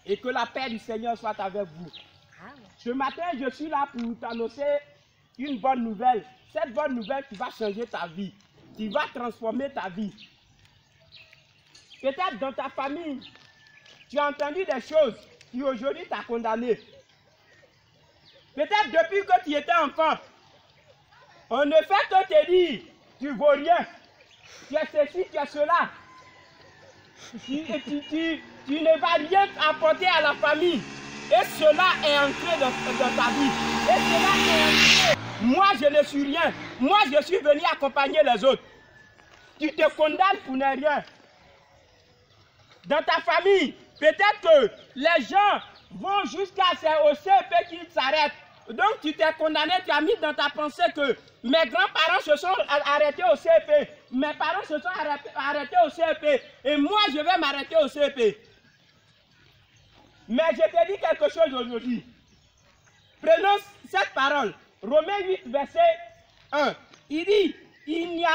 et que la paix du Seigneur soit avec vous. Ce matin, je suis là pour t'annoncer une bonne nouvelle. Cette bonne nouvelle qui va changer ta vie, qui va transformer ta vie. Peut-être dans ta famille, tu as entendu des choses qui aujourd'hui t'ont condamné. Peut-être depuis que tu étais enfant, on ne fait que te dire, tu ne vaux rien, tu es ceci, tu es cela. Tu ne vas rien apporter à la famille. Et cela est entré dans ta vie. Et cela est entré. Moi, je ne suis rien. Moi, je suis venu accompagner les autres. Tu te condamnes pour ne rien. Dans ta famille, peut-être que les gens vont jusqu'à au CEP qu'ils s'arrêtent. Donc, tu t'es condamné, tu as mis dans ta pensée que mes grands-parents se sont arrêtés au CEP. Mes parents se sont arrêtés au CEP. Et moi, je vais m'arrêter au CEP. Mais je te dis quelque chose aujourd'hui. Prenons cette parole. Romains 8, verset 1. Il dit, il n'y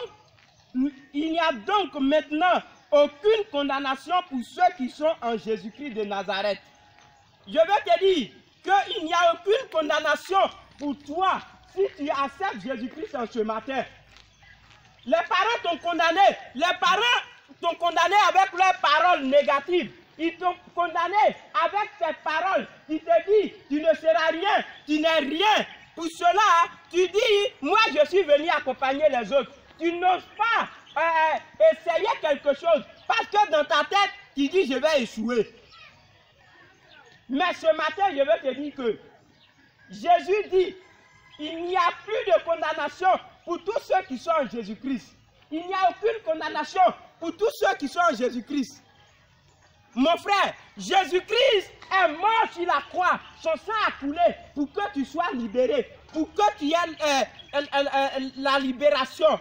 a donc maintenant aucune condamnation pour ceux qui sont en Jésus-Christ de Nazareth. Je veux te dire qu'il n'y a aucune condamnation pour toi si tu acceptes Jésus-Christ en ce matin. Les parents t'ont condamné. Les parents t'ont condamné avec leurs paroles négatives. Ils t'ont condamné avec ces paroles. Ils te disent, tu ne seras rien, tu n'es rien. Pour cela, tu dis, moi je suis venu accompagner les autres. Tu n'oses pas essayer quelque chose parce que dans ta tête, tu dis, je vais échouer. Mais ce matin, je veux te dire que Jésus dit, il n'y a plus de condamnation pour tous ceux qui sont en Jésus-Christ. Il n'y a aucune condamnation pour tous ceux qui sont en Jésus-Christ. Mon frère, Jésus-Christ est mort sur la croix. Son sang a coulé pour que tu sois libéré, pour que tu aies la libération.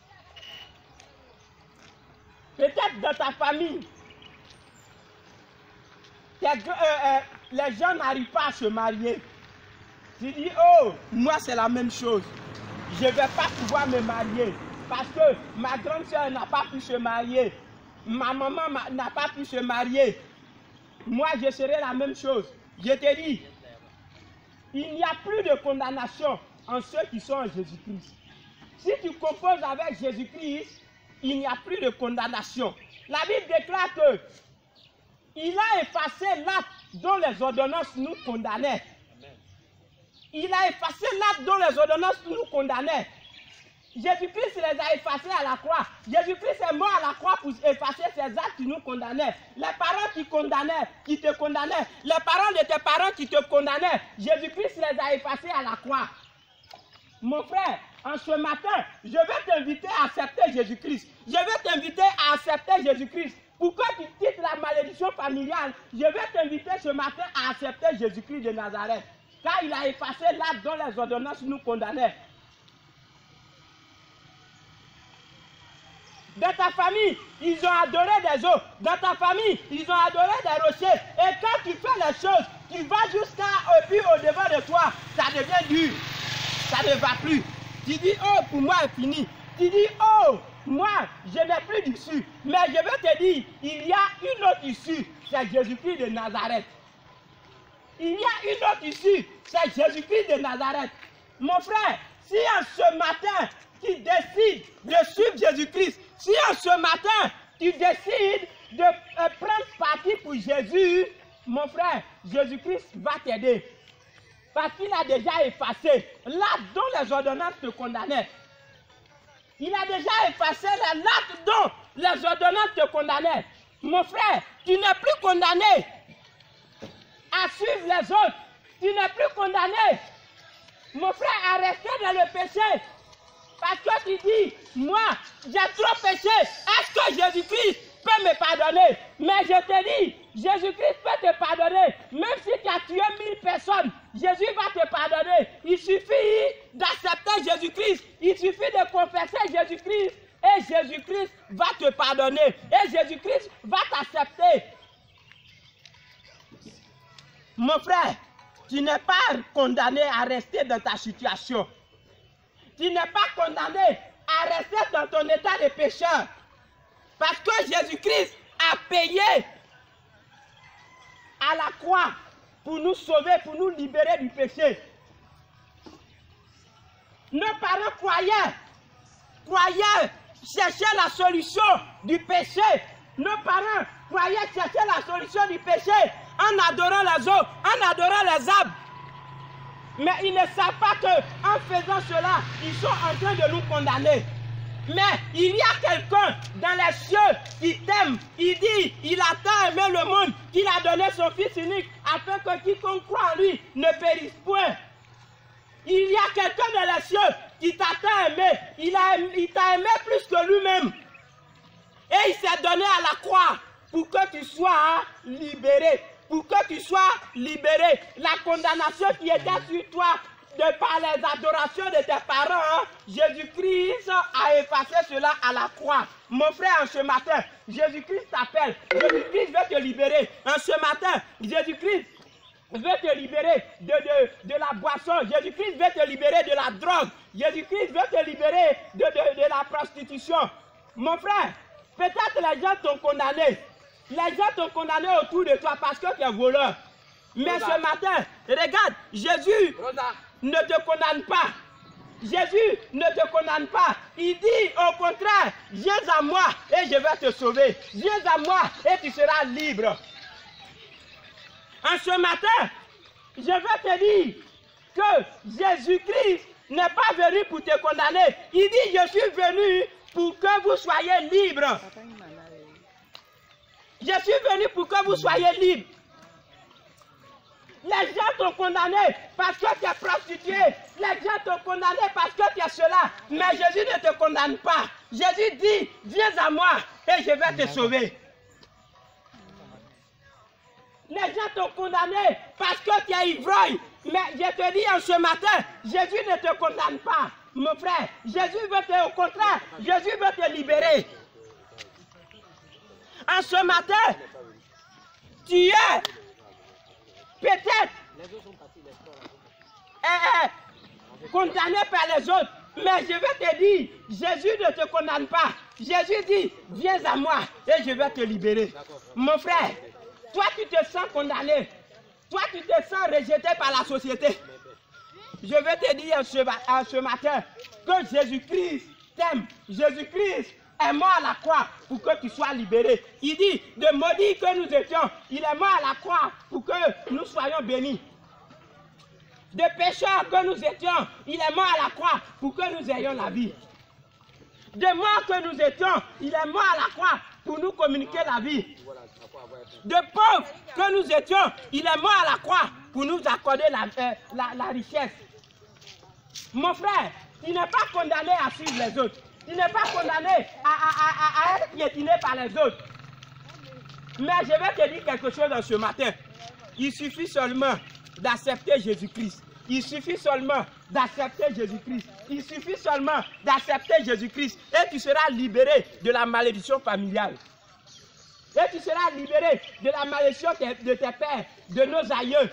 Peut-être dans ta famille, les gens n'arrivent pas à se marier. Tu dis, oh, moi c'est la même chose. Je ne vais pas pouvoir me marier parce que ma grande soeur n'a pas pu se marier. Ma maman n'a pas pu se marier. Moi, je serai la même chose. Je te dis, il n'y a plus de condamnation en ceux qui sont en Jésus-Christ. Si tu composes avec Jésus-Christ, il n'y a plus de condamnation. La Bible déclare que il a effacé l'acte dont les ordonnances nous condamnaient. Il a effacé l'acte dont les ordonnances nous condamnaient. Jésus-Christ les a effacés à la croix. Jésus-Christ est mort à la croix pour effacer ces actes qui nous condamnaient. Les parents qui te condamnaient, les parents de tes parents qui te condamnaient, Jésus-Christ les a effacés à la croix. Mon frère, en ce matin, je vais t'inviter à accepter Jésus-Christ. Je vais t'inviter à accepter Jésus-Christ. Pourquoi tu quittes la malédiction familiale? Je vais t'inviter ce matin à accepter Jésus-Christ de Nazareth. Car il a effacé l'acte dont les ordonnances nous condamnaient. Dans ta famille, ils ont adoré des eaux. Dans ta famille, ils ont adoré des rochers. Et quand tu fais les choses, tu vas jusqu'à au-devant de toi. Ça devient dur. Ça ne va plus. Tu dis, oh, pour moi, c'est fini. Tu dis, oh, moi, je n'ai plus d'issue. Mais je veux te dire, il y a une autre issue. C'est Jésus-Christ de Nazareth. Il y a une autre issue. C'est Jésus-Christ de Nazareth. Mon frère, si en ce matin, tu décides de suivre Jésus-Christ, si en ce matin, tu décides de prendre parti pour Jésus, mon frère, Jésus-Christ va t'aider. Parce qu'il a déjà effacé l'acte dont les ordonnances te condamnaient. Il a déjà effacé l'acte dont les ordonnances te condamnaient. Mon frère, tu n'es plus condamné à suivre les autres. Tu n'es plus condamné, mon frère, à rester dans le péché. Parce que tu dis, moi, j'ai trop péché. Est-ce que Jésus-Christ peut me pardonner? Mais je te dis, Jésus-Christ peut te pardonner. Même si tu as tué 1000 personnes, Jésus va te pardonner. Il suffit d'accepter Jésus-Christ. Il suffit de confesser Jésus-Christ. Et Jésus-Christ va te pardonner. Et Jésus-Christ va t'accepter. Mon frère, tu n'es pas condamné à rester dans ta situation. Tu n'es pas condamné à rester dans ton état de pécheur. Parce que Jésus-Christ a payé à la croix pour nous sauver, pour nous libérer du péché. Nos parents croyaient chercher la solution du péché. Nos parents croyaient chercher la solution du péché en adorant les eaux, en adorant les arbres. Mais ils ne savent pas qu'en faisant cela, ils sont en train de nous condamner. Mais il y a quelqu'un dans les cieux qui t'aime. Il dit, il a tant aimé le monde qu'il a donné son Fils unique afin que quiconque croit en lui ne périsse point. Il y a quelqu'un dans les cieux qui t'a tant aimé. Il t'a aimé plus que lui-même. Et il s'est donné à la croix pour que tu sois libéré. Pour que tu sois libéré. La condamnation qui était sur toi de par les adorations de tes parents, Jésus-Christ a effacé cela à la croix. Mon frère, en ce matin, Jésus-Christ t'appelle. Jésus-Christ veut te libérer. En ce matin, Jésus-Christ veut te libérer de la boisson. Jésus-Christ veut te libérer de la drogue. Jésus-Christ veut te libérer de la prostitution. Mon frère, peut-être les gens t'ont condamné. Les gens t'ont condamné autour de toi parce que tu es voleur. Mais ce matin, regarde, Jésus ne te condamne pas. Jésus ne te condamne pas. Il dit au contraire, viens à moi et je vais te sauver. Viens à moi et tu seras libre. En ce matin, je veux te dire que Jésus-Christ n'est pas venu pour te condamner. Il dit, je suis venu pour que vous soyez libres. Je suis venu pour que vous soyez libres. Les gens t'ont condamné parce que tu es prostitué. Les gens t'ont condamné parce que tu es cela. Mais Jésus ne te condamne pas. Jésus dit, viens à moi et je vais te sauver. Les gens t'ont condamné parce que tu es ivrogne. Mais je te dis en ce matin, Jésus ne te condamne pas, mon frère. Jésus veut te, au contraire, Jésus veut te libérer. En ce matin, tu es peut-être condamné par les autres. Mais je vais te dire, Jésus ne te condamne pas. Jésus dit, viens à moi et je vais te libérer. Mon frère, toi tu te sens condamné. Toi tu te sens rejeté par la société. Je vais te dire en ce matin que Jésus-Christ t'aime. Jésus-Christ est mort à la croix pour que tu sois libéré. Il dit, de maudits que nous étions, il est mort à la croix pour que nous soyons bénis. De pécheurs que nous étions, il est mort à la croix pour que nous ayons la vie. De morts que nous étions, il est mort à la croix pour nous communiquer la vie. De pauvres que nous étions, il est mort à la croix pour nous accorder la richesse. Mon frère, tu n'es pas condamné à suivre les autres. Tu n'es pas condamné à être piétiné par les autres. Mais je vais te dire quelque chose en ce matin. Il suffit seulement d'accepter Jésus-Christ. Il suffit seulement d'accepter Jésus-Christ. Il suffit seulement d'accepter Jésus-Christ. Et tu seras libéré de la malédiction familiale. Et tu seras libéré de la malédiction de tes pères, de nos aïeux.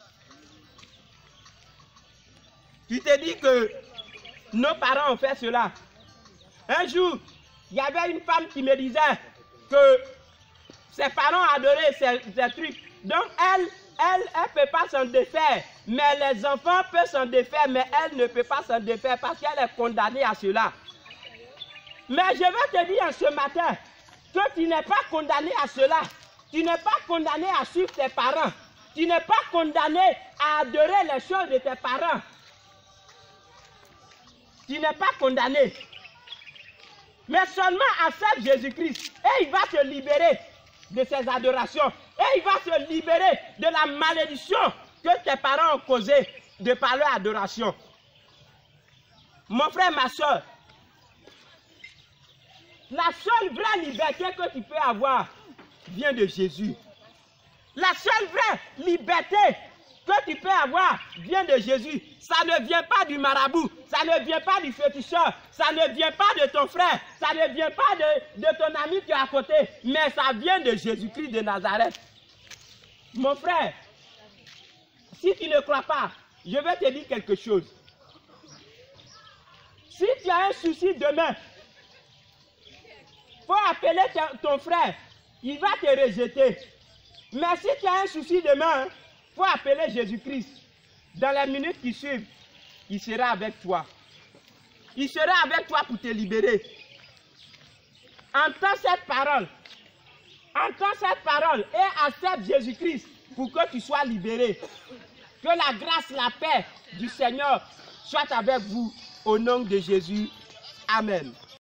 Tu te dis que nos parents ont fait cela. Un jour, il y avait une femme qui me disait que ses parents adoraient ces trucs. Donc elle ne peut pas s'en défaire. Mais les enfants peuvent s'en défaire, mais elle ne peut pas s'en défaire parce qu'elle est condamnée à cela. Mais je vais te dire ce matin que tu n'es pas condamné à cela. Tu n'es pas condamné à suivre tes parents. Tu n'es pas condamné à adorer les choses de tes parents. Tu n'es pas condamné. Mais seulement accepte Jésus-Christ et il va te libérer de ces adorations. Et il va te libérer de la malédiction que tes parents ont causée de par leur adoration. Mon frère, ma soeur, la seule vraie liberté que tu peux avoir vient de Jésus. La seule vraie liberté que tu peux avoir vient de Jésus. Ça ne vient pas du marabout, ça ne vient pas du féticheur, ça ne vient pas de ton frère, ça ne vient pas de ton ami qui est à côté, mais ça vient de Jésus-Christ de Nazareth. Mon frère, si tu ne crois pas, je vais te dire quelque chose. Si tu as un souci demain, il faut appeler ton frère, il va te rejeter. Mais si tu as un souci demain, il faut appeler Jésus-Christ. Dans les minutes qui suivent, il sera avec toi. Il sera avec toi pour te libérer. Entends cette parole. Entends cette parole et accepte Jésus-Christ pour que tu sois libéré. Que la grâce, la paix du Seigneur soit avec vous au nom de Jésus. Amen.